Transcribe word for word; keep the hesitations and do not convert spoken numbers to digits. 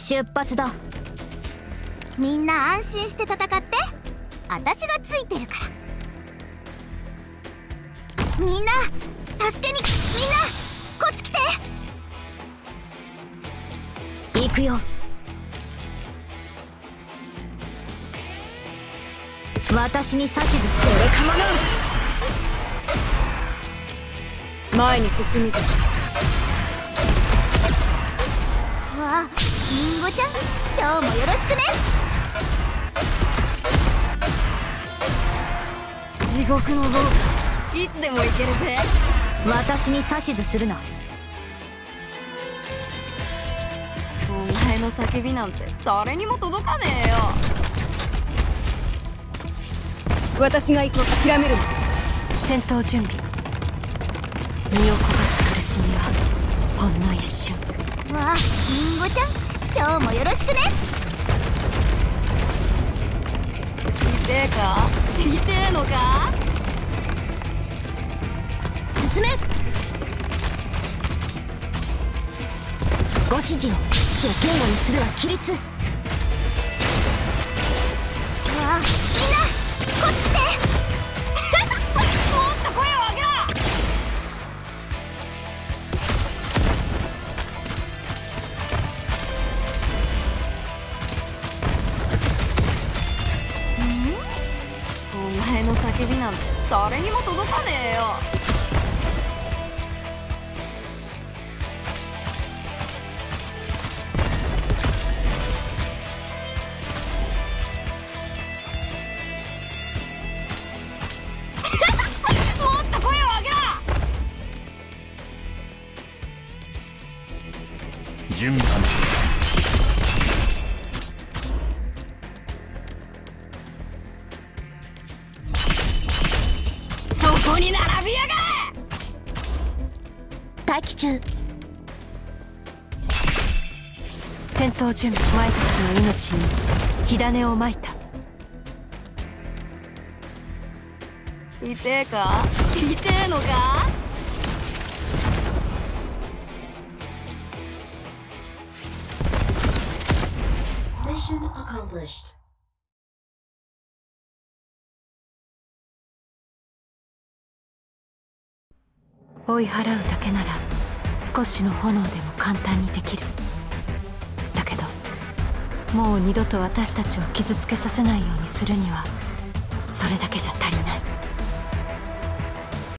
出発だ。 みんな安心して戦って。私がついてるから。みんな助けに。みんなこっち来て。 行くよ。私に指図する。俺かまな。前に進むぞ。 わあ、リンゴちゃん、今日もよろしくね。 地獄の豪華、いつでも行けるぜ。 私に指図するな。 お前の叫びなんて誰にも届かねえよ。 私が行こう。諦めるな。 戦闘準備。身を焦がす苦しみはほんの一瞬。 わあ、リンゴちゃん、今日もよろしくね。 痛えか？痛えのか？ 進め。ご指示を死を堅固にするは規律。 わあ、みんなこっち来て。 もっと声を上げろ。お前の叫びなんて誰にも届かねえよ。もっと声を上げろ。 準備完了。 そこに並びやがれ。 待機中。 戦闘準備。お前たちの命に火種をまいた。痛えか？痛えのか？ Mission accomplished. 追い払うだけなら少しの炎でも簡単にできる。だけどもう二度と私たちを傷つけさせないようにするにはそれだけじゃ足りない。